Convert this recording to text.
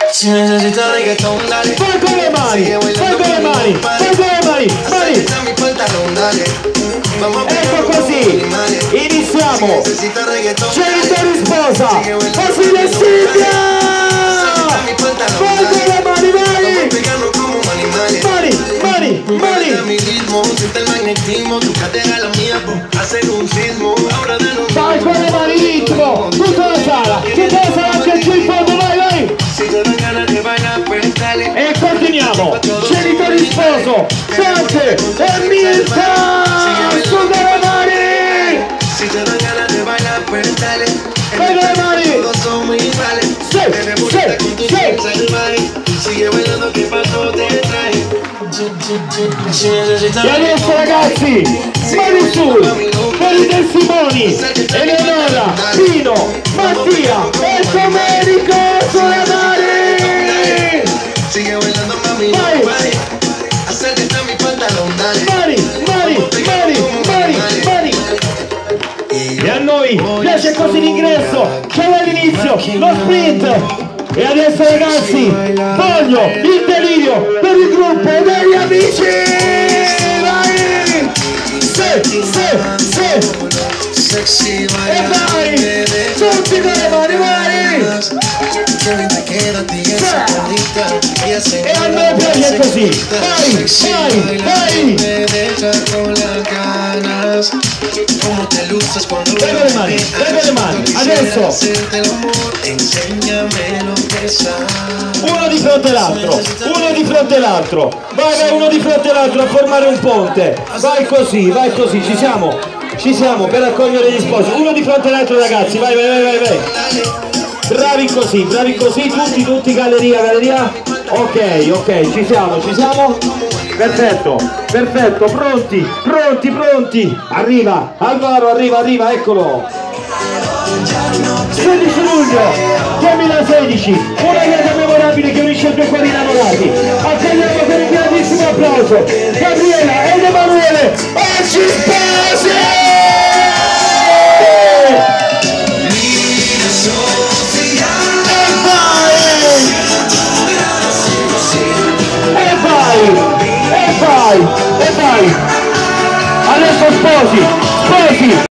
Si necesita reggaetón, dale. Vai con le mani, vai con le mani, vai con le mani, mani. Mi pantalón, dale. Ecco così, iniziamo. Genitori sposa, Basile e Silvia. Vai con le mani, vai. Mani, mani, mani. Vai con le mani, ritmo. Tutta la sala anche giù in fondo, vai, vai. E continuiamo. Genitori sposo, Dante e Mirta. Su le mani. Vai con le mani. E adesso ragazzi, mani su, per i Del Simoni, Eleonora, Pino, Mattia e Domenico sulle mani! Vai! Mani! E a noi piace così l'ingresso, c'è l'inizio, lo sprint! E adesso ragazzi, voglio il delirio per il gruppo degli amici! Vai! Se! E vai! Tutti con le mani, vai! E a me piace così! Vai! Vai con le mani! Adesso! Uno di fronte all'altro, vai uno di fronte all'altro a formare un ponte, vai così, ci siamo per accogliere gli sposi, uno di fronte all'altro ragazzi, vai, bravi così, tutti, galleria, ok, ci siamo, perfetto, pronti, arriva, Alvaro, arriva, eccolo. 16 luglio 2016, una data memorabile che unisce due cuori innamorati. Accogliamo con un grandissimo applauso Gabriela ed Emanuele, oggi sposi! E vai! Adesso sposi!